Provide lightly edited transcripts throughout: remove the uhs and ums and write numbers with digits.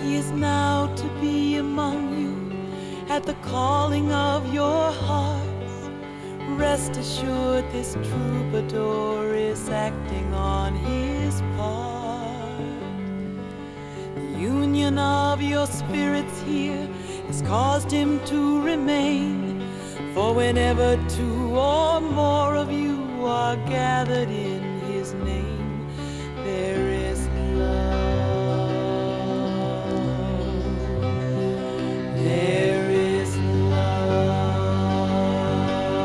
He is now to be among you at the calling of your hearts. Rest assured this troubadour is acting on his part. The union of your spirits here has caused him to remain. For whenever two or more of you are gathered in his name, there is love. There is love.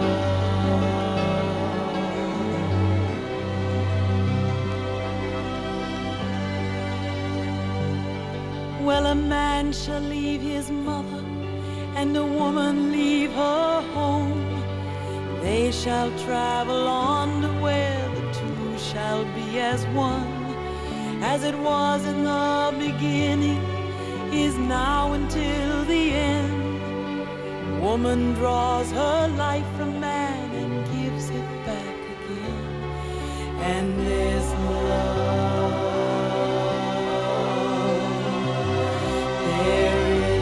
Well, a man shall leave his mother, and a woman leave her home. They shall travel on to where the two shall be as one. As it was in the beginning, is now until the end. Woman draws her life from man and gives it back again. And there's love. There is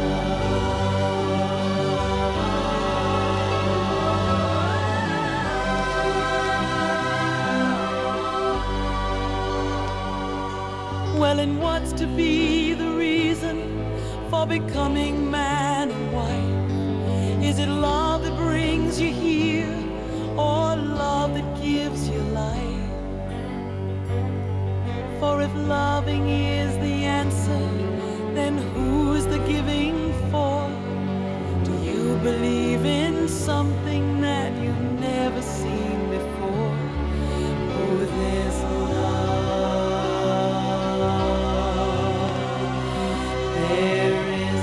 well, and what's to be the reason for becoming man and wife? Is it love that brings you here, or love that gives you life? For if loving is the answer, then who's the giving for? Do you believe in something that you've never seen before? Oh, there's love. There is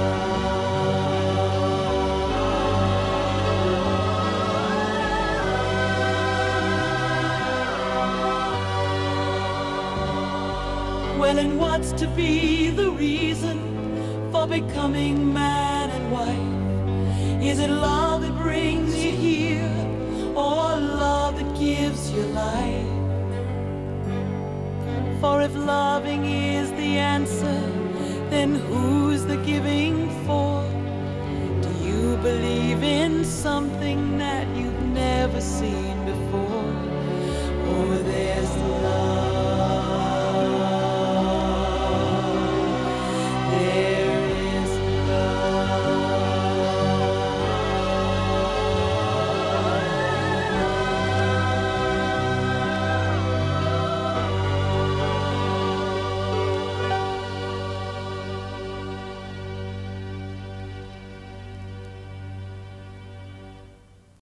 love. Well, and what's to be the reason for becoming man and wife? Is it love that brings you here, or love that gives you life? For if loving is the answer, then who's the giving for? Do you believe in something that you've never seen before? Oh, there's love.